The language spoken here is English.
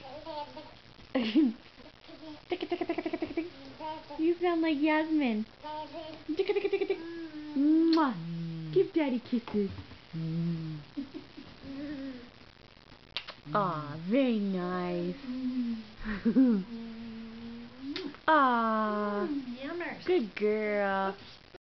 You sound like Yasmin. Mwah. Give Daddy kisses. Aw, very nice. Aw, good girl.